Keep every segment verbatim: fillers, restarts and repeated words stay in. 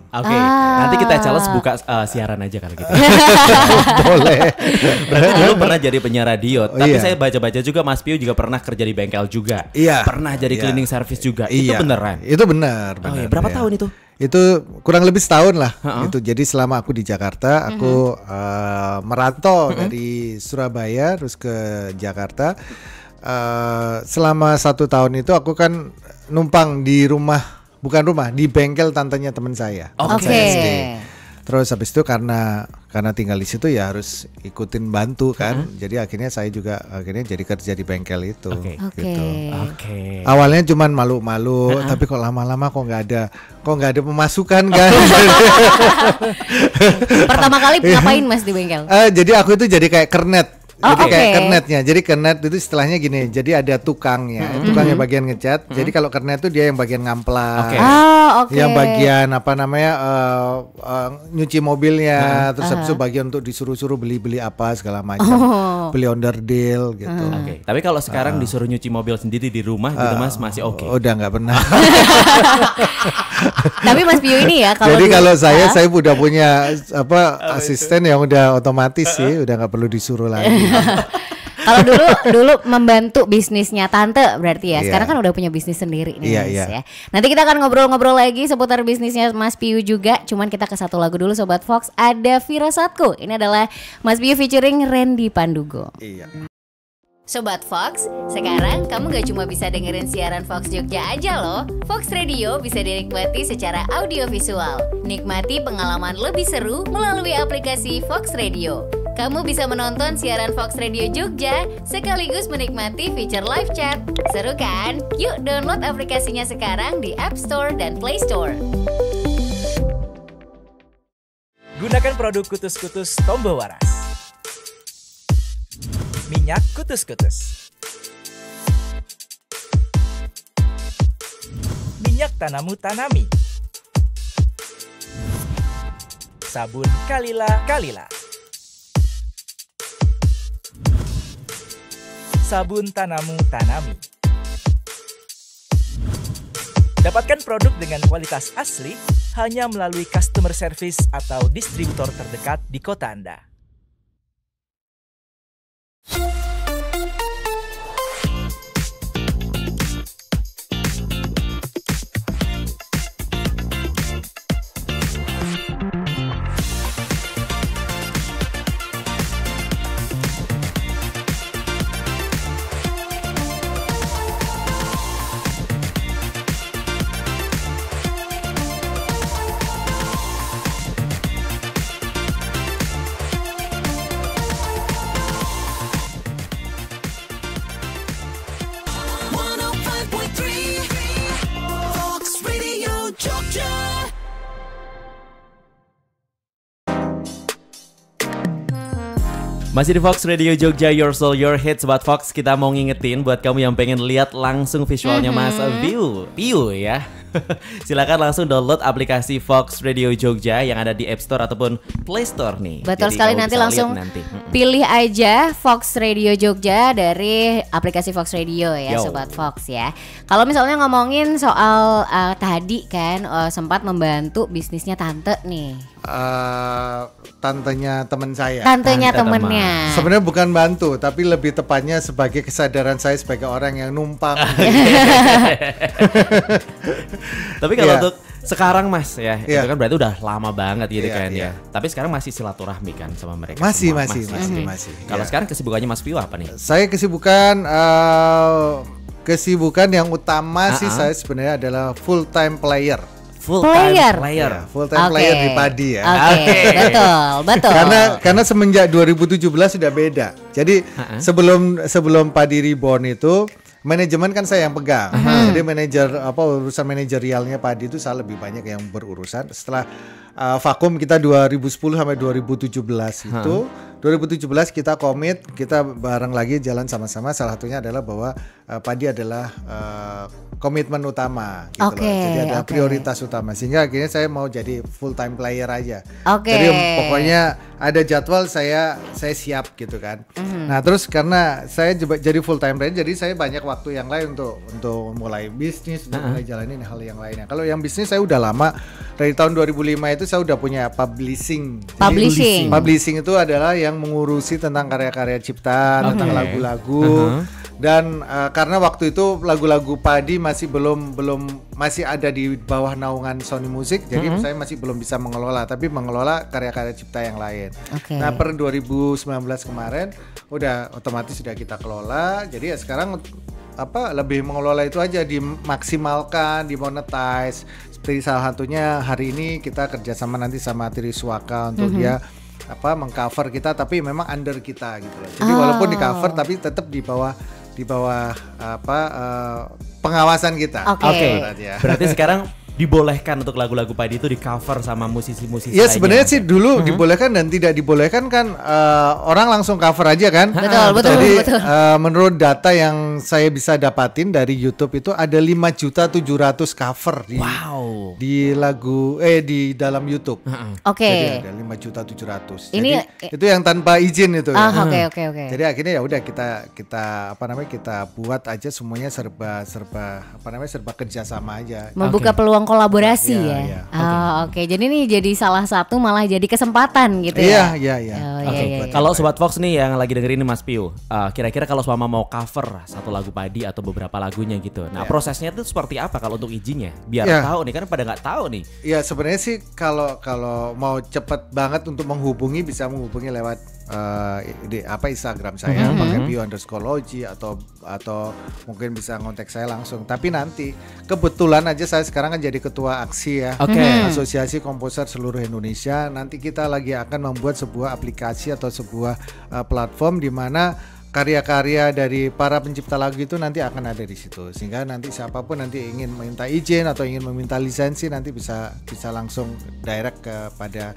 Oke, okay. ah. nanti kita challenge buka uh, siaran aja kalau gitu. Boleh. Berarti dulu pernah jadi penyiar radio, oh, tapi iya. saya baca-baca juga Mas Piu juga pernah kerja di bengkel juga. Iya. Pernah jadi iya. cleaning service juga. Iya. Itu beneran? Itu benar. benar oh, iya. Berapa ya. tahun itu? Itu kurang lebih setahun lah. Uh-uh. Itu jadi selama aku di Jakarta, aku uh-huh. uh, merantau uh-huh. dari Surabaya terus ke Jakarta. Uh, selama satu tahun itu aku kan numpang di rumah. Bukan rumah, di bengkel tantenya teman saya. Oke. Okay. Terus habis itu karena karena tinggal di situ ya harus ikutin bantu kan. Uh-huh. Jadi akhirnya saya juga akhirnya jadi kerja di bengkel itu. Oke. Okay. Gitu. Oke. Okay. Awalnya cuman malu-malu, uh-huh. tapi kok lama-lama kok nggak ada, kok nggak ada pemasukan kan. Pertama kali ngapain Mas di bengkel? Uh, jadi aku itu jadi kayak kernet. Oh, jadi okay. kayak kernetnya, jadi kernet itu istilahnya gini, jadi ada tukangnya, mm-hmm. tukangnya bagian ngecat, mm-hmm. jadi kalau kernet itu dia yang bagian ngamplas, okay. ah, okay. yang bagian apa namanya uh, uh, nyuci mobilnya, uh-huh. terus habis itu bagian untuk disuruh-suruh beli-beli apa segala macam, oh. beli onderdil gitu. Uh. Oke, okay. Tapi kalau sekarang uh. disuruh nyuci mobil sendiri di rumah, uh, gitu Mas masih oke? Okay. Udah nggak pernah. Tapi Mas Piu ini ya, kalau jadi di, kalau saya uh. saya udah punya apa asisten yang udah otomatis uh-uh. sih, udah nggak perlu disuruh lagi. Kalau dulu dulu membantu bisnisnya tante berarti ya. Sekarang yeah. kan udah punya bisnis sendiri nih yeah, Mas yeah. ya. Nanti kita akan ngobrol-ngobrol lagi seputar bisnisnya Mas Piu juga. Cuman kita ke satu lagu dulu Sobat Fox. Ada Firasatku. Ini adalah Mas Piu featuring Randy Pandugo. Iya. Sobat Fox, sekarang kamu gak cuma bisa dengerin siaran Fox Jogja aja loh. Fox Radio bisa dinikmati secara audiovisual. Nikmati pengalaman lebih seru melalui aplikasi Fox Radio. Kamu bisa menonton siaran Fox Radio Jogja sekaligus menikmati fitur live chat. Seru kan? Yuk download aplikasinya sekarang di App Store dan Play Store. Gunakan produk Kutus-Kutus Tombo Waras. Minyak Kutus-Kutus. Minyak Tanamu Tanami. Sabun Kalila Kalila. Sabun Tanamu Tanami. Dapatkan produk dengan kualitas asli hanya melalui customer service atau distributor terdekat di kota Anda. Masih di Fox Radio Jogja, Your Soul, Your Hits. Sobat Fox, kita mau ngingetin buat kamu yang pengen lihat langsung visualnya mm-hmm. Mas Piu Piu ya. Silakan langsung download aplikasi Fox Radio Jogja yang ada di App Store ataupun Play Store nih. Betul Jadi sekali, nanti langsung nanti. pilih aja Fox Radio Jogja dari aplikasi Fox Radio ya. Yo. Sobat Fox ya. Kalau misalnya ngomongin soal uh, tadi kan uh, sempat membantu bisnisnya tante nih. Uh, tantenya teman saya. Tantenya Tante temennya. Sebenarnya bukan bantu, tapi lebih tepatnya sebagai kesadaran saya sebagai orang yang numpang. Tapi kalau yeah. untuk sekarang Mas ya, yeah. itu kan berarti udah lama banget gitu yeah, kan yeah. ya. Tapi sekarang masih silaturahmi kan sama mereka. Masih, semua. masih, masih, masih. masih. Kalau yeah. sekarang kesibukannya Mas Piu apa nih? Saya kesibukan uh, kesibukan yang utama uh-huh. sih saya sebenarnya adalah full time player. Full player, time player, ya, full time okay. player di Padi ya. Oke, okay. betul, betul. Karena karena semenjak dua ribu tujuh belas sudah beda. Jadi uh-huh. sebelum sebelum Padi Reborn itu manajemen kan saya yang pegang. Uh-huh. Jadi manajer apa urusan manajerialnya Padi itu saya lebih banyak yang berurusan. Setelah uh, vakum kita dua ribu sepuluh sampai dua ribu tujuh belas itu uh-huh. dua ribu tujuh belas kita komit, kita bareng lagi jalan sama-sama. Salah satunya adalah bahwa uh, padi adalah uh, komitmen utama gitu okay, loh. Jadi ada okay. prioritas utama. Sehingga akhirnya saya mau jadi full time player aja. Okay. Jadi pokoknya ada jadwal saya saya siap gitu kan. Mm-hmm. Nah, terus karena saya jadi full time player, jadi saya banyak waktu yang lain untuk untuk mulai bisnis, untuk uh-huh. mulai jalanin hal yang lainnya. Kalau yang bisnis saya udah lama, dari tahun dua ribu lima itu saya udah punya publishing. Publishing. Jadi, publishing itu adalah yang mengurusi tentang karya-karya ciptaan, okay. tentang lagu-lagu. Uh-huh. Dan uh, karena waktu itu lagu-lagu padi masih belum belum masih ada di bawah naungan Sony Music, jadi mm-hmm. saya masih belum bisa mengelola, tapi mengelola karya-karya cipta yang lain. Okay. Nah, per dua ribu sembilan belas kemarin udah otomatis sudah kita kelola. Jadi ya sekarang apa lebih mengelola itu aja, dimaksimalkan, dimonetize. Seperti salah satunya hari ini kita kerjasama nanti sama Tiriswaka untuk mm-hmm. dia apa mengcover kita, tapi memang under kita gitu loh. Jadi oh. walaupun di cover tapi tetap di bawah di bawah apa uh, pengawasan kita. Oke. Okay. Okay. Berarti sekarang dibolehkan untuk lagu-lagu padi itu di cover sama musisi-musisi lainnya. Ya sebenarnya sih dulu uh-huh. dibolehkan dan tidak dibolehkan kan uh, orang langsung cover aja kan. Betul, betul. Jadi betul. Uh, menurut data yang saya bisa dapatin dari YouTube itu ada lima juta tujuh ratus cover di wow. di lagu eh di dalam YouTube. Uh-huh. Oke. Okay. Jadi ada lima juta tujuh ratus. Ini Jadi, itu yang tanpa izin itu ah, ya. Oke oke oke. Jadi akhirnya ya udah kita kita apa namanya kita buat aja semuanya serba serba apa namanya serba kerjasama aja. Membuka okay. peluang kolaborasi ya. ya, ya. Oh, oke. Okay. Jadi ini jadi salah satu malah jadi kesempatan gitu ya. ya. Iya, iya, iya. Oh, okay. iya, iya, iya. Kalau Sobat Fox nih yang lagi dengerin ini Mas Piu, uh, kira-kira kalau Suama mau cover satu lagu padi atau beberapa lagunya gitu. Nah, yeah. prosesnya itu seperti apa kalau untuk izinnya? Biar yeah. tahu nih, kan pada nggak tahu nih. Iya, sebenarnya sih kalau kalau mau cepet banget untuk menghubungi bisa menghubungi lewat uh, di apa Instagram saya, mm-hmm. pakai Piu underscore logi atau atau mungkin bisa ngontek saya langsung. Tapi nanti kebetulan aja saya sekarang kan jadi ketua aksi ya, okay. Asosiasi Komposer Seluruh Indonesia. Nanti kita lagi akan membuat sebuah aplikasi atau sebuah uh, platform di mana karya-karya dari para pencipta lagu itu nanti akan ada di situ, sehingga nanti siapapun nanti ingin meminta izin atau ingin meminta lisensi nanti bisa bisa langsung direct kepada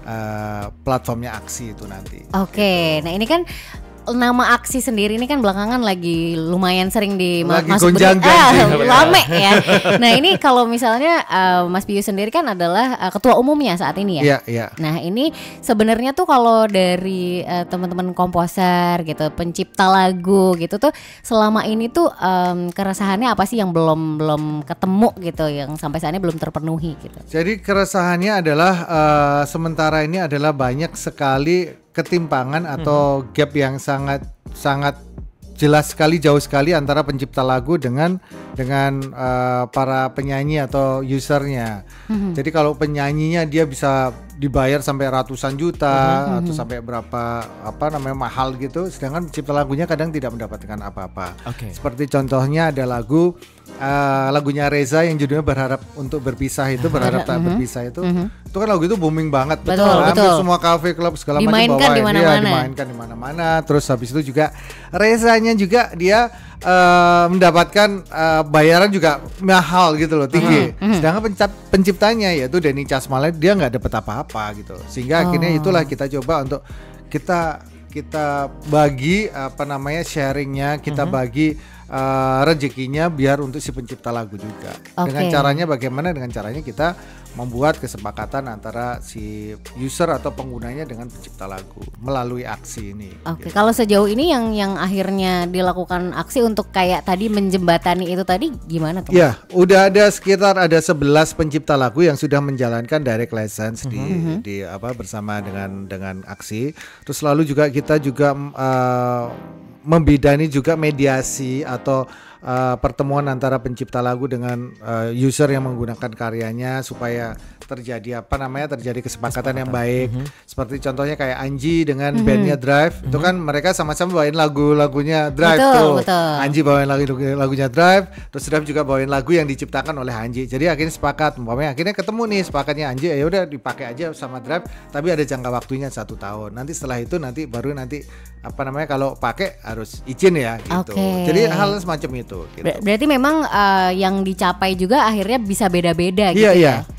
uh, platformnya aksi itu nanti. Oke, okay. gitu. Nah ini kan nama aksi sendiri ini kan belakangan lagi lumayan sering di lagi masuk gonjang-ganjing ah, rame ya. Nah ini kalau misalnya uh, Mas Piu sendiri kan adalah uh, ketua umumnya saat ini ya. Iya, iya. Nah ini sebenarnya tuh kalau dari uh, teman-teman komposer gitu, pencipta lagu gitu tuh selama ini tuh um, keresahannya apa sih yang belum belum ketemu gitu, yang sampai saat ini belum terpenuhi gitu. Jadi keresahannya adalah uh, sementara ini adalah banyak sekali ketimpangan atau hmm. gap yang sangat sangat jelas sekali, jauh sekali antara pencipta lagu dengan dengan uh, para penyanyi atau usernya. Hmm. Jadi kalau penyanyinya dia bisa dibayar sampai ratusan juta hmm. atau sampai berapa apa namanya mahal gitu, sedangkan pencipta lagunya kadang tidak mendapatkan apa-apa. Okay. Seperti contohnya ada lagu uh, lagunya Reza yang judulnya Berharap Untuk Berpisah itu, Berharap Tak Berpisah itu. Hmm. Itu kan lagu itu booming banget. Betul, hampir betul. semua kafe, klub segala macam dimainkan bawain. di mana-mana. Iya, dimainkan di mana-mana. Terus habis itu juga Rezanya juga dia uh, mendapatkan uh, bayaran juga mahal gitu loh, tinggi. Uh-huh. Sedangkan pencip- penciptanya yaitu Denny Casmala dia nggak dapat apa-apa gitu. Sehingga oh. akhirnya itulah kita coba untuk kita kita bagi apa namanya sharingnya, kita uh-huh. bagi uh, rezekinya biar untuk si pencipta lagu juga. Okay. Dengan caranya bagaimana? Dengan caranya kita membuat kesepakatan antara si user atau penggunanya dengan pencipta lagu melalui aksi ini. Oke, gitu. Kalau sejauh ini yang yang akhirnya dilakukan aksi untuk kayak tadi menjembatani itu tadi gimana tuh? Ya, udah ada sekitar ada sebelas pencipta lagu yang sudah menjalankan direct license uh-huh. di di apa bersama dengan dengan aksi. Terus lalu juga kita juga uh, membidani juga mediasi atau uh, pertemuan antara pencipta lagu dengan uh, user yang menggunakan karyanya supaya terjadi apa namanya terjadi kesepakatan, kesepakatan. yang baik. Mm-hmm. Seperti contohnya kayak Anji dengan mm-hmm. bandnya Drive, mm-hmm. itu kan mereka sama-sama bawain lagu-lagunya Drive betul, tuh. Betul. Anji bawain lagu lagunya Drive, terus Drive juga bawain lagu yang diciptakan oleh Anji. Jadi akhirnya sepakat, umpamanya akhirnya ketemu nih sepakatnya Anji, ya udah dipakai aja sama Drive, tapi ada jangka waktunya satu tahun. Nanti setelah itu nanti baru nanti apa namanya kalau pakai harus izin ya gitu. Okay. Jadi hal semacam itu. Gitu. Ber- berarti memang uh, yang dicapai juga akhirnya bisa beda-beda gitu iya, ya. Iya.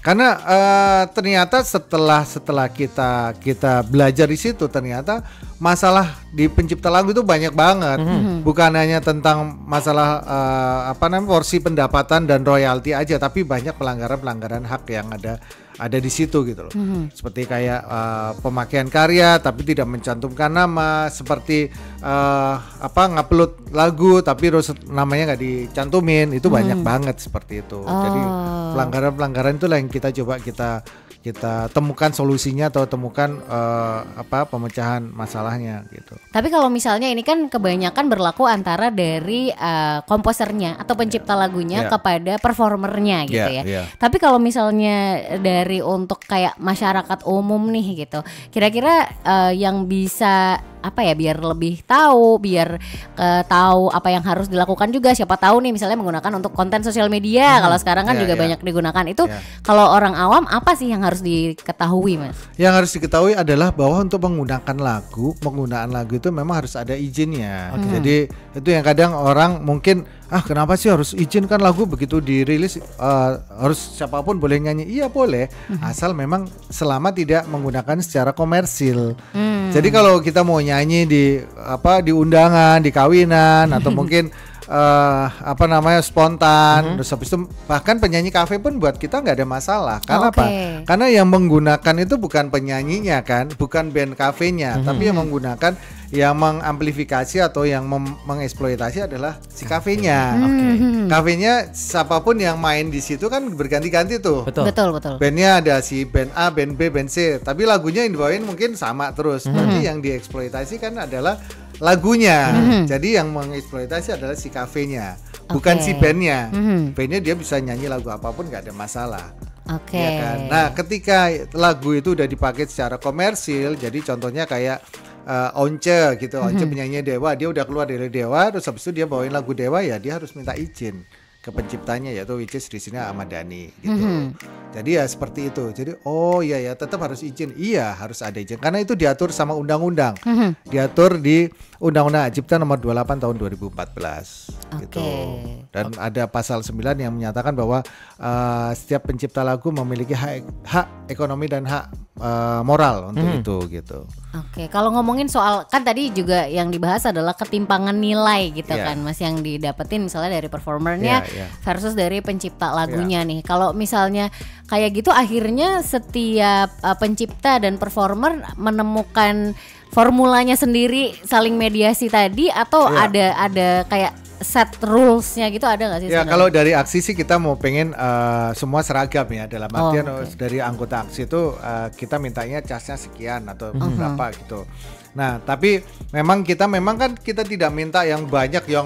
Karena uh, ternyata setelah setelah kita kita belajar di situ ternyata masalah di pencipta lagu itu banyak banget. Mm-hmm. Bukan hanya tentang masalah uh, apa namanya porsi pendapatan dan royalti aja, tapi banyak pelanggaran-pelanggaran hak yang ada ada di situ gitu loh. Mm-hmm. Seperti kayak uh, pemakaian karya tapi tidak mencantumkan nama, seperti uh, apa ngupload lagu tapi terus namanya nggak dicantumin, itu mm-hmm. banyak banget seperti itu. Oh. Jadi pelanggaran-pelanggaran itulah yang kita coba kita kita temukan solusinya atau temukan uh, apa pemecahan masalahnya gitu. Tapi kalau misalnya ini kan kebanyakan berlaku antara dari uh, komposernya atau pencipta lagunya yeah. kepada performernya gitu yeah, ya. Yeah. Tapi kalau misalnya dari untuk kayak masyarakat umum nih gitu, kira-kira uh, yang bisa apa ya biar lebih tahu, biar uh, tahu apa yang harus dilakukan juga. Siapa tahu nih misalnya menggunakan untuk konten sosial media. Hmm. Kalau sekarang kan yeah, juga yeah. banyak digunakan. Itu yeah. kalau orang awam apa sih yang harus diketahui, Mas? Yang harus diketahui adalah bahwa untuk menggunakan lagu, penggunaan lagu itu memang harus ada izinnya. Okay. Jadi itu yang kadang orang mungkin ah kenapa sih harus izin, kan lagu begitu dirilis uh, harus siapapun boleh nyanyi. Iya boleh, hmm. asal memang selama tidak menggunakan secara komersil. Hmm. Jadi kalau kita mau nyanyi di apa di undangan, di kawinan atau mungkin uh, apa namanya spontan, mm-hmm. terus habis itu bahkan penyanyi kafe pun buat kita nggak ada masalah. Karena okay. apa? Karena yang menggunakan itu bukan penyanyinya kan, bukan band kafenya, mm-hmm. tapi yang menggunakan, yang mengamplifikasi atau yang mem- mengeksploitasi adalah si kafenya. Okay. Kafenya siapapun yang main di situ kan berganti-ganti tuh. Betul betul. betul. Bandnya ada si band A, band B, band C, tapi lagunya yang dibawain mungkin sama terus. Mm-hmm. Berarti yang dieksploitasi kan adalah lagunya. Mm-hmm. Jadi yang mengeksploitasi adalah si kafenya, bukan okay. si bandnya. Mm-hmm. Bandnya dia bisa nyanyi lagu apapun nggak ada masalah. Oke. Okay. Ya kan? Nah, ketika lagu itu udah dipakai secara komersil, jadi contohnya kayak uh, Once gitu, mm-hmm. Once penyanyi Dewa, dia udah keluar dari Dewa, terus habis itu dia bawain lagu Dewa, ya dia harus minta izin ke penciptanya, yaitu which is di sini Ahmad Dhani gitu. Mm-hmm. Jadi ya seperti itu. Jadi oh iya ya tetap harus izin. Iya harus ada izin karena itu diatur sama undang-undang. Mm-hmm. Diatur di Undang-Undang Cipta nomor dua puluh delapan tahun dua ribu empat belas okay. gitu. Dan ada pasal sembilan yang menyatakan bahwa uh, setiap pencipta lagu memiliki hak, hak ekonomi dan hak uh, moral untuk mm-hmm. itu gitu. Oke, okay. Kalau ngomongin soal kan tadi juga yang dibahas adalah ketimpangan nilai gitu yeah. kan Mas, yang didapetin misalnya dari performernya yeah, yeah. versus dari pencipta lagunya yeah. nih. Kalau misalnya kayak gitu akhirnya setiap uh, pencipta dan performer menemukan formulanya sendiri saling mediasi tadi atau yeah. ada ada kayak set rules-nya gitu, ada nggak sih? Ya sebenarnya? Kalau dari aksi sih kita mau pengen uh, semua seragam ya, dalam artian oh, okay. dari anggota aksi itu uh, kita mintanya casnya sekian atau uh-huh. berapa gitu. Nah tapi memang kita memang kan kita tidak minta yang banyak yang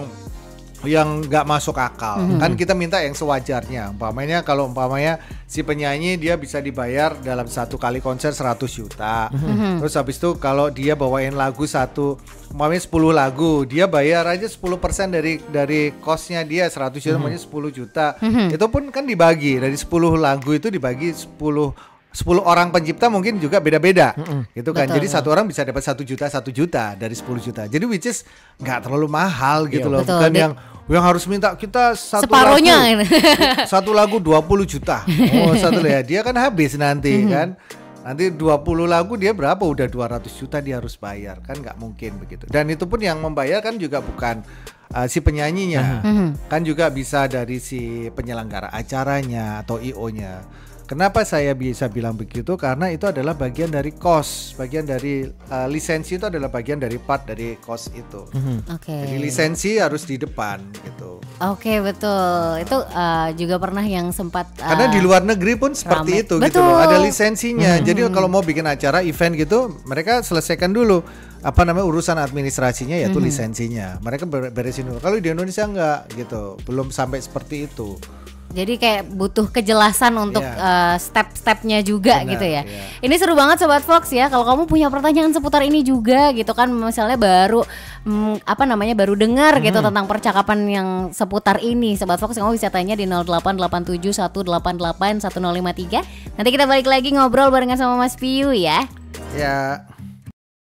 yang nggak masuk akal. Mm-hmm. Kan kita minta yang sewajarnya. Umpamanya kalau umpamanya si penyanyi dia bisa dibayar dalam satu kali konser seratus juta. Mm-hmm. Terus habis itu kalau dia bawain lagu satu, umpamanya sepuluh lagu, dia bayar aja sepuluh persen dari dari cost-nya dia seratus juta, umpamanya mm-hmm. sepuluh juta. Mm-hmm. Itu pun kan dibagi dari sepuluh lagu itu dibagi sepuluh sepuluh orang pencipta mungkin juga beda-beda, mm-hmm. gitu kan. Betul, jadi betul. Satu orang bisa dapat satu juta satu juta dari sepuluh juta. Jadi which is nggak terlalu mahal gitu yeah, loh. Betul. Bukan Di- yang yang harus minta kita satu separohnya. lagu satu lagu dua puluh juta. Oh satu ya dia kan habis nanti mm-hmm. kan. Nanti dua puluh lagu dia berapa? Udah dua ratus juta dia harus bayar. Kan nggak mungkin begitu. Dan itu pun yang membayar kan juga bukan uh, si penyanyinya, mm-hmm. kan juga bisa dari si penyelenggara acaranya atau I O-nya. Kenapa saya bisa bilang begitu? Karena itu adalah bagian dari cost, bagian dari uh, lisensi itu adalah bagian dari part dari cost itu. Mm-hmm. Oke. Okay. Jadi lisensi harus di depan gitu. Oke okay, betul. Itu uh, juga pernah yang sempat. Uh, Karena di luar negeri pun seperti rame. Itu betul. Gitu loh. Ada lisensinya. Mm-hmm. Jadi kalau mau bikin acara event gitu, mereka selesaikan dulu apa namanya urusan administrasinya yaitu mm-hmm. lisensinya. Mereka beresin dulu. Kalau di Indonesia enggak gitu, belum sampai seperti itu. Jadi kayak butuh kejelasan untuk yeah. uh, step-stepnya juga. Benar, gitu ya. Yeah. Ini seru banget Sobat Fox ya. Kalau kamu punya pertanyaan seputar ini juga gitu kan, misalnya baru mm, apa namanya baru dengar hmm. gitu tentang percakapan yang seputar ini, Sobat Fox kamu bisa tanya di nol delapan delapan tujuh satu delapan delapan satu nol lima tiga. Nanti kita balik lagi ngobrol barengan sama Mas Piyu ya. Ya. Yeah.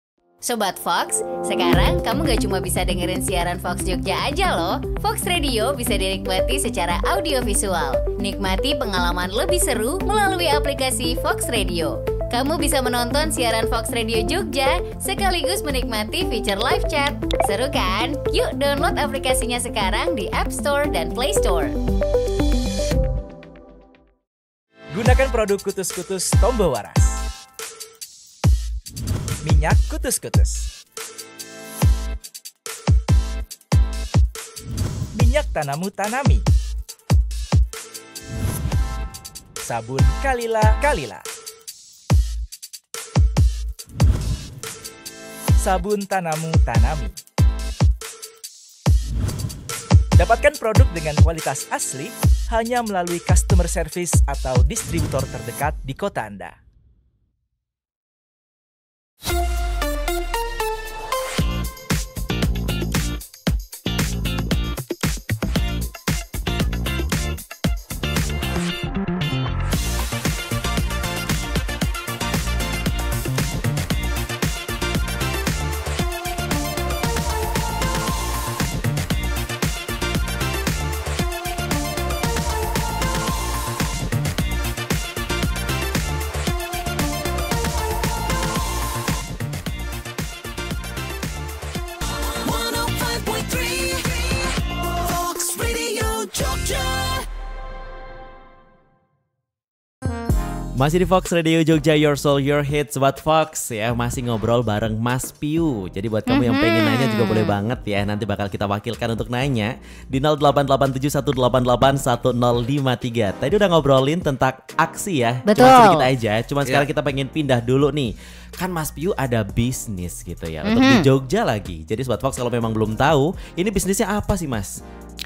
Sobat Fox, sekarang kamu gak cuma bisa dengerin siaran Fox Jogja aja loh. Fox Radio bisa dinikmati secara audiovisual. Nikmati pengalaman lebih seru melalui aplikasi Fox Radio. Kamu bisa menonton siaran Fox Radio Jogja sekaligus menikmati fitur live chat. Seru kan? Yuk download aplikasinya sekarang di App Store dan Play Store. Gunakan produk Kutus-Kutus Tombo Waras. Minyak Kutus-Kutus. Minyak Tanamu Tanami. Sabun Kalila Kalila. Sabun Tanamu Tanami. Dapatkan produk dengan kualitas asli hanya melalui customer service atau distributor terdekat di kota Anda. Masih di Fox Radio Jogja, Your Soul, Your Hits, Sobat Fox ya. Masih ngobrol bareng Mas Piu. Jadi buat kamu mm-hmm. yang pengen nanya juga boleh banget ya. Nanti bakal kita wakilkan untuk nanya di nol delapan delapan tujuh satu delapan delapan satu nol lima tiga. Tadi udah ngobrolin tentang aksi ya. Betul. Cuma sedikit aja. Cuma yeah. sekarang kita pengen pindah dulu nih. Kan Mas Piu ada bisnis gitu ya. Untuk mm-hmm. di Jogja lagi. Jadi Sobat Fox kalau memang belum tahu, ini bisnisnya apa sih Mas?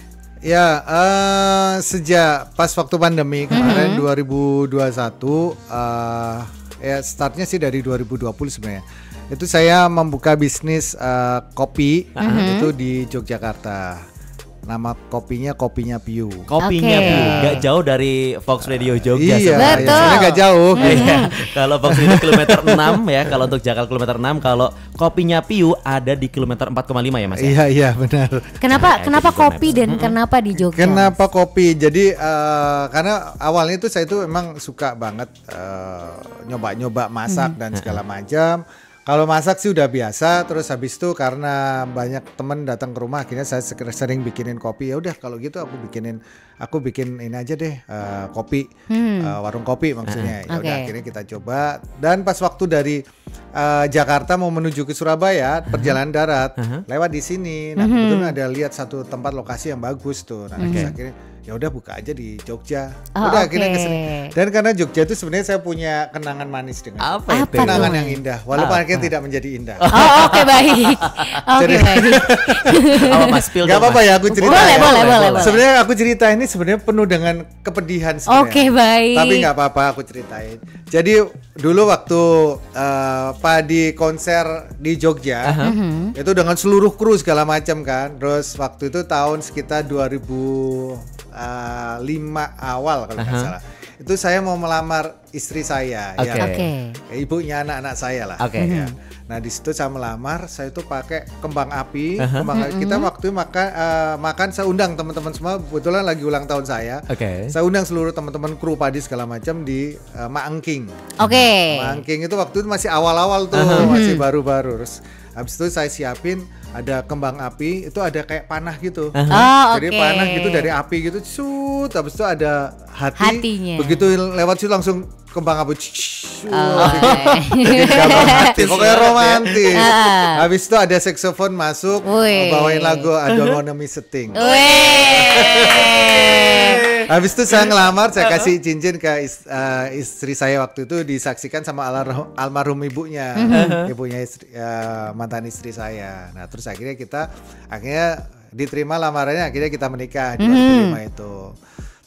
Ya, uh, sejak pas waktu pandemi kemarin mm-hmm. dua ribu dua puluh satu, uh, ya startnya sih dari dua ribu dua puluh sebenarnya. Itu saya membuka bisnis uh, kopi mm-hmm. itu di Yogyakarta. Nama kopinya Kopinya Piu. Kopinya okay. Piu, gak jauh dari Fox Radio Jogja. Iya, sebenarnya. Ya, sebenarnya gak jauh. Iya. Kalau Fox Radio kilometer enam ya, kalau untuk Jakarta kilometer enam, kalau Kopinya Piu ada di kilometer empat koma lima ya Mas ya? Iya, iya benar. Kenapa ya, kenapa kopi dan mm-hmm. kenapa di Jogja? Kenapa kopi? Jadi uh, karena awalnya itu saya itu memang suka banget uh, nyoba-nyoba masak mm-hmm. dan segala macam. Kalau masak sih udah biasa, terus habis itu karena banyak temen datang ke rumah, akhirnya saya sering bikinin kopi. Ya udah kalau gitu aku bikinin, aku bikin ini aja deh uh, kopi, hmm. uh, warung kopi maksudnya. Ya udah okay. akhirnya kita coba. Dan pas waktu dari uh, Jakarta mau menuju ke Surabaya, uh-huh. perjalanan darat, uh-huh. lewat di sini. Nah uh-huh. kebetulan ada lihat satu tempat lokasi yang bagus tuh. Nah uh-huh. akhirnya ya udah buka aja di Jogja. Oh, udah okay. akhirnya kesini. Dan karena Jogja itu sebenarnya saya punya kenangan manis dengan apa itu? Kenangan yang indah, walaupun akhirnya tidak menjadi indah. Oh oke okay, baik. Oke okay, baik. Apa Mas Pil? Gak apa-apa ya aku cerita. Boleh, ya. boleh, boleh, boleh. Sebenarnya aku cerita ini sebenarnya penuh dengan kepedihan sebenarnya. Oke okay, baik. Tapi nggak apa-apa aku ceritain. Jadi dulu waktu uh, Padi konser di Jogja, uh-huh. itu dengan seluruh kru segala macam kan. Terus waktu itu tahun sekitar dua ribu lima awal kalau nggak uh-huh. salah. Itu saya mau melamar istri saya, okay. ya, okay. ibunya anak-anak saya lah. Okay. Ya. Nah di situ saya melamar, saya tuh pakai kembang api. Uh-huh. Kembang uh-huh. kita waktu makan uh, makan saya undang teman-teman semua. Kebetulan lagi ulang tahun saya. Okay. Saya undang seluruh teman-teman kru Padi segala macam di uh, Maengking. Oke. Okay. Maengking itu waktu itu masih awal-awal tuh, uh-huh. masih baru-baru. Terus habis itu saya siapin ada kembang api, itu ada kayak panah gitu. Uh-huh. Oh, jadi okay. panah gitu dari api gitu, shoot. Habis itu ada hati. Hatinya. Begitu lewat situ langsung kembang api. Oh, okay. Jadi gambar hati, pokoknya romantis. Uh. Habis itu ada saksofon masuk, Wee. bawain lagu I Don't Wanna Miss a Thing. Habis itu saya ngelamar, saya kasih cincin ke is, uh, istri saya waktu itu, disaksikan sama almarhum, almarhum ibunya, uh-huh. ibunya istri, uh, mantan istri saya. Nah terus akhirnya kita akhirnya diterima lamarannya, akhirnya kita menikah di dua ribu lima itu.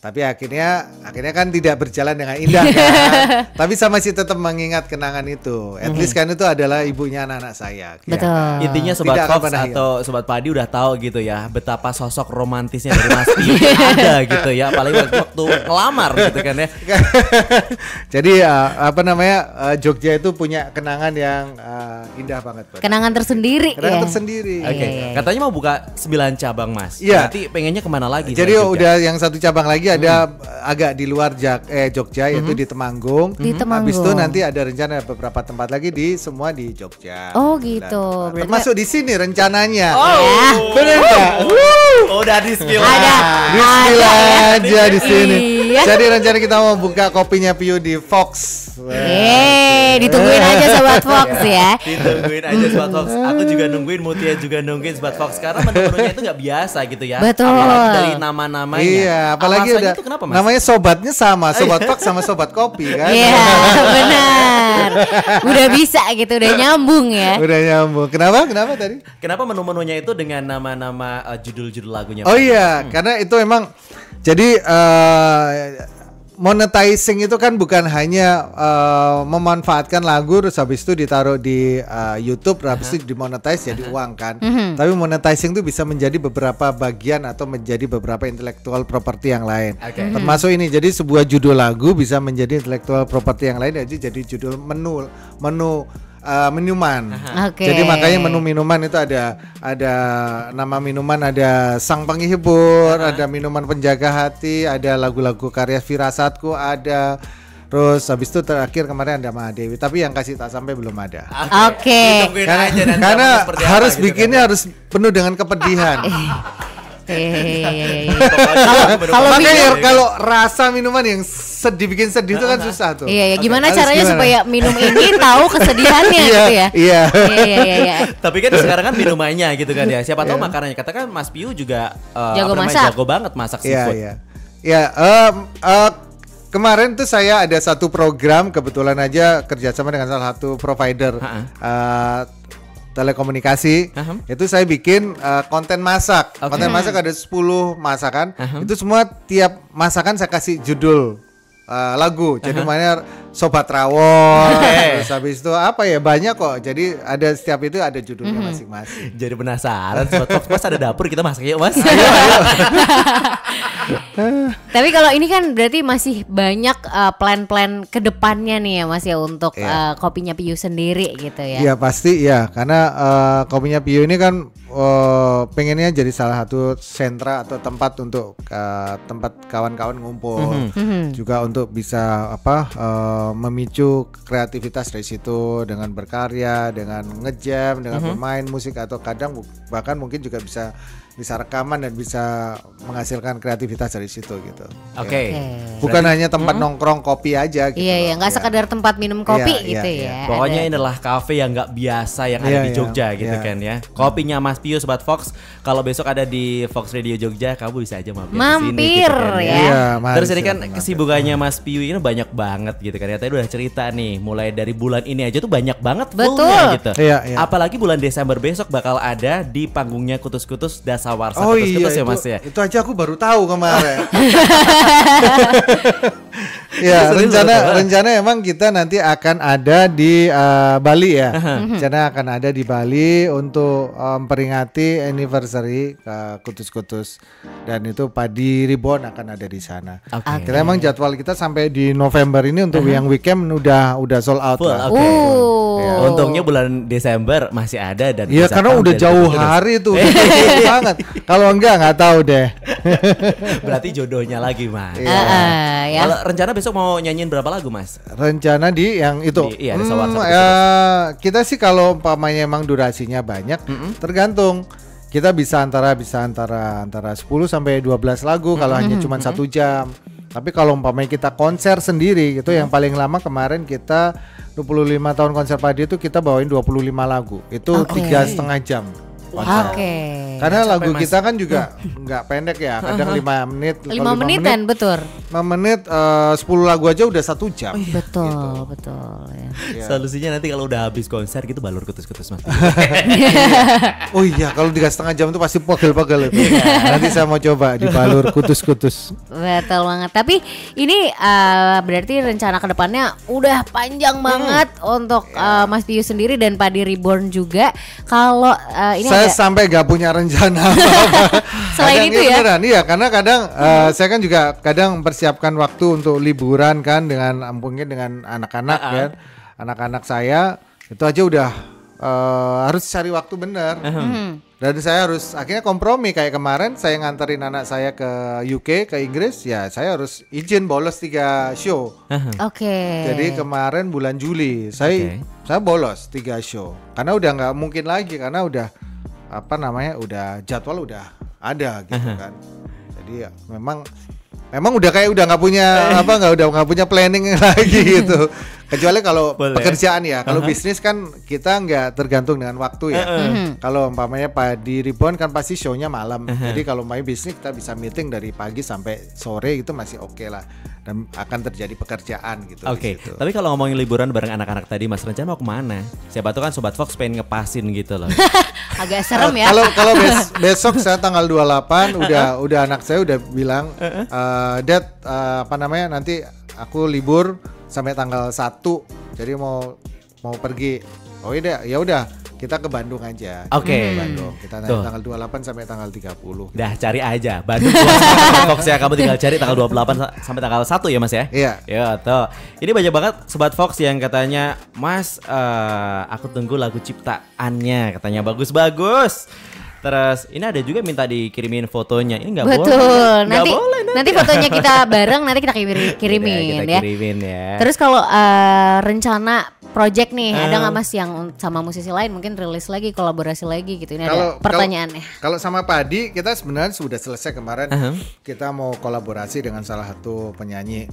Tapi akhirnya akhirnya kan tidak berjalan dengan indah kan. Tapi saya masih tetap mengingat kenangan itu. At least kan itu adalah ibunya anak-anak saya. Betul. Ya. Intinya Sobat Tidak akan Fox pernah atau Sobat Padi udah tahu gitu ya betapa sosok romantisnya dari Mas Pio ada gitu ya, apalagi waktu, waktu ngelamar gitu kan ya. Jadi uh, apa namanya uh, Jogja itu punya kenangan yang uh, indah banget. Buat Kenangan tersendiri kenangan ya. tersendiri. Oke, Iya, iya, iya. katanya mau buka sembilan cabang Mas. Iya. Berarti pengennya kemana lagi? Jadi selain Jogja? udah yang satu cabang lagi ada uh, agak di luar Jak eh Jogja yaitu di Temanggung. Di Temanggung. Habis itu nanti ada rencana beberapa tempat lagi di semua di Jogja. Oh gitu. Dan, termasuk di sini rencananya. Oh, Bener nggak? oh, udah di skill. Ada. Bismillah Ada aja di sini. Iya. Jadi rencana kita mau buka kopinya Pio di Fox. Eh, ditungguin aja Sobat Fox ya. Ditungguin aja Sobat Fox. Aku juga nungguin, Mutia juga nungguin Sobat Fox. Karena menu-menunya itu nggak biasa gitu ya. Betul. Apalagi dari nama-namanya. Iya, apalagi Alasannya udah itu kenapa Mas? namanya sobatnya sama, Sobat Fox sama Sobat Kopi kan. Iya, benar. Udah bisa gitu, udah nyambung ya. Udah nyambung. Kenapa? Kenapa tadi? Kenapa menu-menunya itu dengan nama-nama uh, judul-judul lagunya? Oh Mas? iya, karena itu emang jadi uh, monetizing itu kan bukan hanya uh, memanfaatkan lagu terus habis itu ditaruh di uh, YouTube, habis itu dimonetize jadi uang kan. Tapi monetizing itu bisa menjadi beberapa bagian atau menjadi beberapa intellectual property yang lain. Oke. Termasuk ini, jadi sebuah judul lagu bisa menjadi intellectual property yang lain, jadi jadi judul menu menu uh, minuman. Oke. Jadi makanya menu minuman itu ada ada nama minuman, ada Sang Penghibur, ada minuman penjaga hati, ada lagu-lagu karya Firasatku, ada terus habis itu terakhir kemarin ada Mahadewi, tapi yang kasih tak sampai belum ada. Oke. Ditungguin Karena, aja nanti karena namanya seperti apa harus gitu bikinnya kan. harus penuh dengan kepedihan. Iya. Pokoknya Kalau menu- Makanya minum- kalau rasa minuman yang sedih, bikin sedih itu kan susah tuh. Iya, ya gimana Harus caranya gimana? supaya minum ini tahu kesedihannya Iya, gitu ya? iya. Iya, iya, iya, iya. Tapi kan sekarang kan minumannya gitu kan ya. Siapa tahu makanannya. Katakan Mas Piu juga uh, Jago apa namanya, masak. jago banget masak Iya, seafood. iya. Ya, em, eh, kemarin tuh saya ada satu program, kebetulan aja kerjasama dengan salah satu provider Ha-ha. eh, telekomunikasi. Aha. Itu saya bikin eh, konten masak. Oke. Konten masak ada sepuluh masakan. Aha. Itu semua tiap masakan saya kasih judul eh, lagu. Jadi namanya Sobat Rawon. Oke. Terus habis itu apa ya, banyak kok. Jadi ada setiap itu ada judulnya masing-masing. Jadi penasaran Sobat Fox, Mas ada dapur kita masak yuk Mas. Tapi kalau ini kan berarti masih banyak uh, plan-plan ke depannya nih ya Mas ya untuk Iya. uh, kopinya Piu sendiri gitu ya. Iya pasti ya, karena uh, kopinya Pio ini kan uh, pengennya jadi salah satu sentra atau tempat untuk uh, tempat kawan-kawan ngumpul, juga untuk bisa apa uh, memicu kreativitas dari situ dengan berkarya, dengan ngejam, dengan bermain musik atau kadang bu- bahkan mungkin juga bisa bisa rekaman dan bisa menghasilkan kreativitas dari situ gitu. Oke. Ya. Bukan hanya tempat nongkrong kopi aja gitu. Iya, iya, loh. nggak Ya. sekedar tempat minum kopi Iya, gitu iya, ya. Pokoknya Ada- ini adalah kafe yang nggak biasa yang ada Iya, di iya, Jogja gitu iya. kan ya. Kopinya Mas Piu Sobat Fox. Kalau besok ada di Fox Radio Jogja, kamu bisa aja mampir, Mampir, ke sini gitu kan ya. Iya, mari Terus ini kan silakan. kesibukannya Mas Piu ini banyak banget gitu kan ya. Tadi udah cerita nih, mulai dari bulan ini aja tuh banyak banget Betul. fullnya gitu. Iya, iya. Apalagi bulan Desember besok bakal ada di panggungnya Kutus-Kutus Dasawarsa Oh iya, Kutus-Kutus ya itu, Mas ya. itu aja aku baru tahu kemarin. Ya, Serius rencana loh. rencana emang kita nanti akan ada di uh, Bali ya. Rencana akan ada di Bali untuk um, memperingati anniversary uh, Kutus-Kutus, dan itu Padi Reborn akan ada di sana. Oke. Kita emang jadwal kita sampai di November ini untuk yang weekend udah udah sold out Full, lah. oke. Uh. Ya. Untungnya bulan Desember masih ada dan Iya, bisa karena tahu udah dari jauh Kutus-Kutus. hari tuh, udah jauh banget. Kalau enggak nggak tahu deh. Berarti jodohnya lagi Mas. Iya. Ah, ah, ya. Kalau rencana besok mau nyanyiin berapa lagu Mas? Rencana di yang itu. Di- iya, di Sawarsa Kutus-Kutus. eh, kita sih kalau umpamanya emang durasinya banyak, tergantung. Kita bisa antara bisa antara antara sepuluh sampai dua belas lagu kalau hanya cuma satu jam. Tapi kalau umpamanya kita konser sendiri itu yang paling lama kemarin kita dua puluh lima tahun konser Padi itu kita bawain dua puluh lima lagu. Itu Oke. tiga setengah jam. konser. Oke. Karena capek, lagu Mas. kita kan juga nggak pendek ya, kadang lima menit. lima menitan, betul. lima menit, uh, sepuluh lagu aja udah satu jam. Betul, Gitu. betul. Ya. Ya. Solusinya nanti kalau udah habis konser gitu balur kutus-kutus Mas. Oh iya, kalau tiga setengah jam tuh pasti pegel-pegel itu. Nanti saya mau coba dibalur kutus-kutus. Betul banget. Tapi ini uh, berarti rencana kedepannya udah panjang banget untuk uh, Mas Pius sendiri dan Padi Reborn juga. Kalau uh, ini Saya ada sampai gak punya rencana apa-apa. Selain Kadang itu ya? beneran, iya, karena kadang uh, saya kan juga kadang mempersiapkan waktu untuk liburan kan dengan mungkin dengan anak-anak Uh-uh. kan. Anak-anak saya itu aja udah uh, harus cari waktu bener. Dan saya harus akhirnya kompromi kayak kemarin saya nganterin anak saya ke U K, ke Inggris, ya saya harus izin bolos tiga show. Oke. Jadi kemarin bulan Juli saya Oke. saya bolos tiga show karena udah nggak mungkin lagi karena udah apa namanya udah jadwal udah ada gitu kan. Jadi ya memang memang udah kayak udah nggak punya apa nggak udah nggak punya planning lagi gitu. Kecuali kalau Boleh. pekerjaan ya, kalau bisnis kan kita nggak tergantung dengan waktu ya. Kalau umpamanya Padi Reborn kan pasti show-nya malam. Jadi kalau main bisnis kita bisa meeting dari pagi sampai sore itu masih oke lah. Dan akan terjadi pekerjaan gitu. Oke, di situ. tapi kalau ngomongin liburan bareng anak-anak tadi Mas rencana mau kemana? Siapa tuh kan Sobat Fox pengen ngepasin gitu loh. Agak serem ya. Kalau kalau bes- besok saya tanggal dua puluh delapan udah udah anak saya udah bilang uh, Dad uh, apa namanya nanti aku libur sampai tanggal satu. Jadi mau mau pergi. Oh iya ya udah kita ke Bandung aja. Oke. Ke Bandung. Kita naik Tuh. tanggal dua puluh delapan sampai tanggal tiga puluh. Dah cari aja Bandung Sobat Fox ya, kamu tinggal cari tanggal dua puluh delapan sa- sampai tanggal satu ya Mas ya. Iya. Ya tuh. Ini banyak banget Sobat Fox yang katanya Mas eh, aku tunggu lagu ciptaannya, katanya bagus-bagus. Terus ini ada juga minta dikirimin fotonya. Ini nggak boleh. Betul. Nggak Nanti boleh, nanti fotonya kita bareng nanti kita kiri- kirimin Udah, kita ya. kirimin ya. Terus kalau eh, rencana project nih, ada Eh. nggak Mas yang sama musisi lain mungkin rilis lagi, kolaborasi lagi gitu? Ini Kalau- ada pertanyaannya. Kalau sama Padi kita sebenarnya sudah selesai kemarin. Aha. Kita mau kolaborasi dengan salah satu penyanyi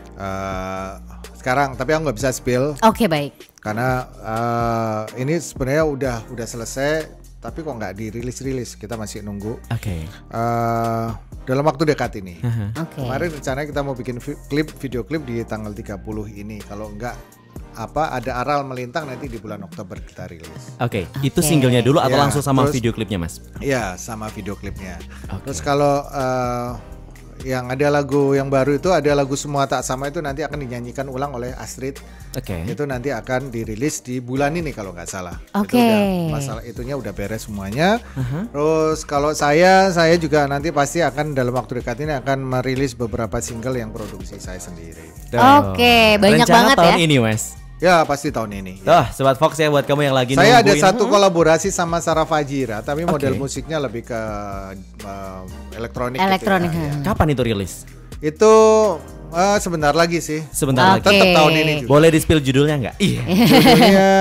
uh, sekarang, tapi aku nggak bisa spill Oke, baik. karena uh, ini sebenarnya udah udah selesai, tapi kok nggak dirilis-rilis. Kita masih nunggu Oke. uh, dalam waktu dekat ini. Oke. Kemarin rencananya kita mau bikin vi- klip, video klip di tanggal tiga puluh ini. Kalau enggak apa ada aral melintang nanti di bulan Oktober kita rilis. Oke, itu Oke. singlenya dulu atau Ya, langsung sama terus- video klipnya Mas? Iya, sama video klipnya. Oke. Terus kalau uh, yang ada lagu yang baru itu ada lagu Semua Tak Sama itu nanti akan dinyanyikan ulang oleh Astrid. Oke. Itu nanti akan dirilis di bulan ini kalau nggak salah. Oke. Itu udah masalah itunya udah beres semuanya. Terus kalau saya saya juga nanti pasti akan dalam waktu dekat ini akan merilis beberapa single yang produksi saya sendiri. Oke, banyak Rencana banget tahun ya. ini Mas. Ya pasti tahun ini. Tuh, Sobat Fox ya buat kamu yang lagi Saya ada nungguin. satu kolaborasi sama Sarah Fajira, tapi model Oke. musiknya lebih ke uh, elektronik. Elektronik, Gitu ya. ha. Kapan itu rilis? Itu uh, sebentar lagi sih. Sebentar Oke. lagi. Tetap tahun ini juga. Boleh di-spill judulnya nggak? Iya. Judulnya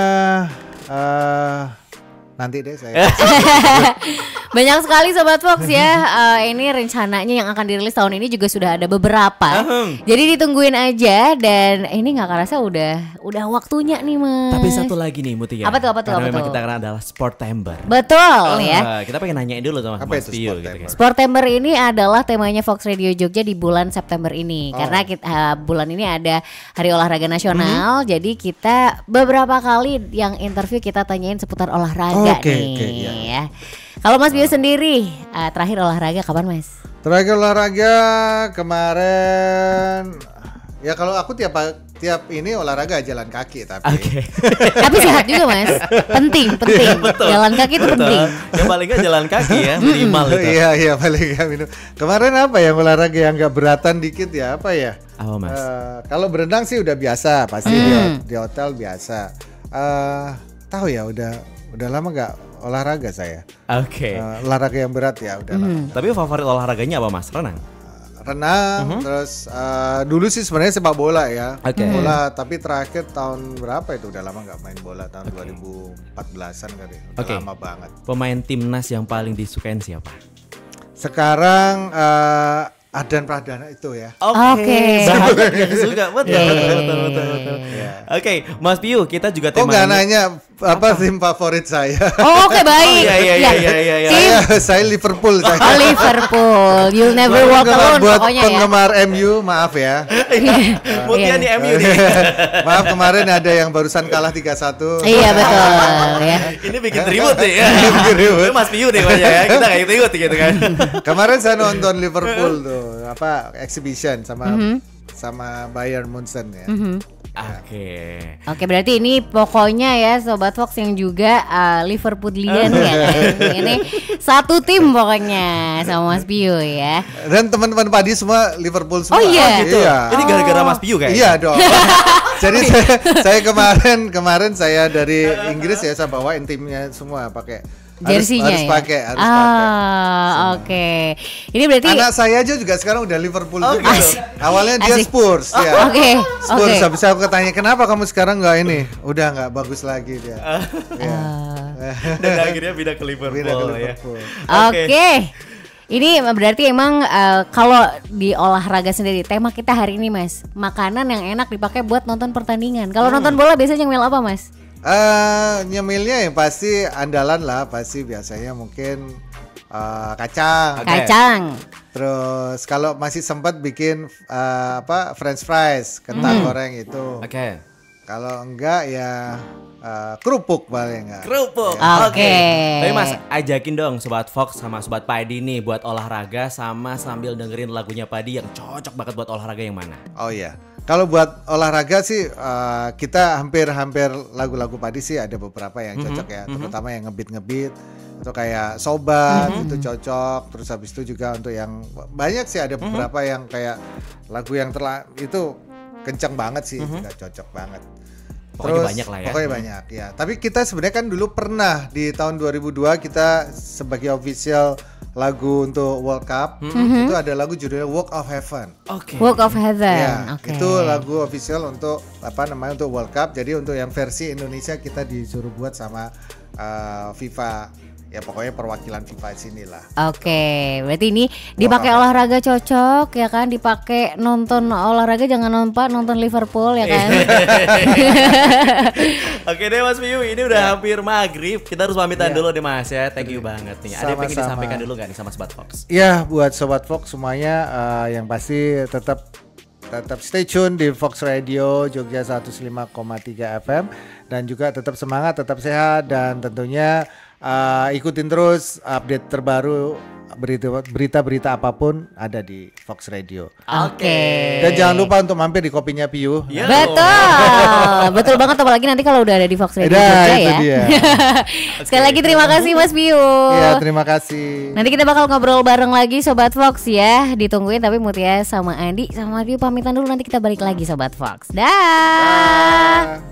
uh, nanti deh saya. Banyak sekali Sobat Fox ya. Eh, ini rencananya yang akan dirilis tahun ini juga sudah ada beberapa. Ahem. Jadi ditungguin aja dan ini nggak kerasa udah udah waktunya nih Mas. Tapi satu lagi nih Mutia. Apa tuh, apa tuh, Karena apa memang tuh? kita karena adalah Sportember. Betul ya. Ah, kita pengen nanyain dulu sama Apa Mas itu Pio gitu Sportember? kan. Sportember ini adalah temanya Fox Radio Jogja di bulan September ini. Oh. Karena kita eh, bulan ini ada Hari Olahraga Nasional. Mhm. Jadi kita beberapa kali yang interview kita tanyain seputar olahraga Oke, nih oke, iya. ya. Kalau Mas Bio sendiri eh, terakhir olahraga kapan Mas? Terakhir olahraga kemarin. Ya kalau aku tiap tiap ini olahraga jalan kaki tapi. Oke. Tapi sehat juga Mas. Penting, penting. Jalan kaki itu penting. Yang paling nggak jalan kaki ya minimal itu. Iya iya paling nggak minum. Kemarin apa yang olahraga yang nggak beratan dikit ya apa ya? Apa Mas? Eh, kalau berenang sih udah biasa pasti di, di hotel biasa. Eh, tahu ya udah udah lama nggak olahraga saya. Oke. Eh, olahraga yang berat ya udah lama. Tapi favorit olahraganya apa Mas? Renang. Renang, terus eh, dulu sih sebenarnya sepak bola ya. Oke. Bola, tapi terakhir tahun berapa itu udah lama nggak main bola tahun dua ribu empat belasan kali. Udah Oke. lama banget. Pemain timnas yang paling disukain siapa? Sekarang eh, Ardan Pradana itu ya. Oke. Banyak yang suka betul Iya. betul betul betul. betul. Iya. Oke, Mas Piu, kita juga Kok nggak temanya nanya apa tim favorit saya. Oh, oke baik. Iya iya iya iya iya. Tim saya, saya Liverpool saya. oh, Liverpool. You'll never walk Penggemar- alone buat pokoknya ya. penggemar M U maaf ya. Mutian nih M U nih. Maaf kemarin ada yang barusan kalah tiga satu. Iya betul ya. Ini bikin ribut nih ya. Bikin ribut. Mas Piu nih banyak ya. Kita kayak ikut gitu kan. Kemarin saya nonton Liverpool tuh apa exhibition sama sama Bayern Munchen ya. Oke. Oke, berarti ini pokoknya ya Sobat Fox yang juga uh, Liverpoolian ya. Ini satu tim pokoknya sama Mas Pio ya. Dan teman-teman Padi semua Liverpool semua. Oh, iya? Gitu. Iya. Ini gara-gara Mas Piu kayaknya. Iya dong. Jadi saya, saya kemarin kemarin saya dari Inggris ya saya bawain timnya semua pakai harus, Jersinya harus ya. pakai harus ah, pakai. oke. Ini berarti Anak saya aja juga sekarang udah Liverpool Oh, juga. gitu. Awalnya dia Asik. Spurs Oh, ya. oke, Spurs oke. habis aku tanya kenapa kamu sekarang nggak ini? Udah nggak bagus lagi dia. Ya. Dan akhirnya pindah ke Liverpool, Pindah ke ya. Liverpool. Oke. Ini berarti emang uh, kalau di olahraga sendiri tema kita hari ini Mas, makanan yang enak dipakai buat nonton pertandingan. Kalau nonton bola biasanya nyemil apa Mas? Eh nyemilnya yang pasti andalan lah, pasti biasanya mungkin eh, kacang. Oke. Kacang. Terus kalau masih sempat bikin eh, apa French fries, kentang goreng itu. Oke. Kalau enggak ya eh, kerupuk paling enggak. Kerupuk. Oke. Tapi Mas ajakin dong Sobat Fox sama Sobat Padi nih buat olahraga sama sambil dengerin lagunya Padi yang cocok banget buat olahraga yang mana? Oh iya. Kalau buat olahraga sih eh, kita hampir-hampir lagu-lagu Padi sih ada beberapa yang cocok ya, terutama yang ngebit-ngebit itu kayak sobat itu cocok. Terus habis itu juga untuk yang banyak sih ada beberapa yang kayak lagu yang terla itu kencang banget sih, juga cocok banget. Pokoknya banyak lah ya. Pokoknya banyak ya. Tapi kita sebenarnya kan dulu pernah di tahun dua ribu dua kita sebagai official lagu untuk World Cup itu ada lagu judulnya Walk of Heaven. Oke. Walk of Heaven. Ya, Oke. itu lagu official untuk apa namanya untuk World Cup. Jadi untuk yang versi Indonesia kita disuruh buat sama uh, FIFA. Ya pokoknya perwakilan FIFA sini lah. Oke, berarti ini dipakai olahraga cocok ya kan, dipakai nonton olahraga jangan lupa nonton Liverpool ya kan. Oke deh Mas Piu, ini udah hampir maghrib. Kita harus pamitan dulu deh Mas ya. Thank you banget nih. Ada yang pengen Sama-sama. disampaikan dulu gak nih sama Sobat Fox? Ya buat Sobat Fox semuanya uh, yang pasti tetap tetap stay tune di Fox Radio Jogja seratus lima koma tiga F M dan juga tetap semangat, tetap sehat dan tentunya uh, ikutin terus update terbaru berita berita-berita apapun ada di Fox Radio. Oke. Dan jangan lupa untuk mampir di kopinya Piu. Iya. Betul, betul banget apalagi nanti kalau udah ada di Fox Radio Nah, Jogja itu ya. dia. Sekali lagi terima kasih Mas Piu. Iya, terima kasih. Nanti kita bakal ngobrol bareng lagi Sobat Fox ya. Ditungguin tapi Mutia sama Andi sama Piu pamitan dulu nanti kita balik lagi Sobat Fox. Dah. Ah.